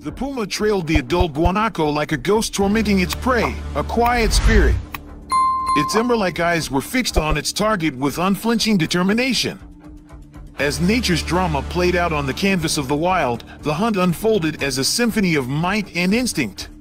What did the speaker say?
The puma trailed the adult guanaco like a ghost tormenting its prey, a quiet spirit. Its ember-like eyes were fixed on its target with unflinching determination. As nature's drama played out on the canvas of the wild, the hunt unfolded as a symphony of might and instinct.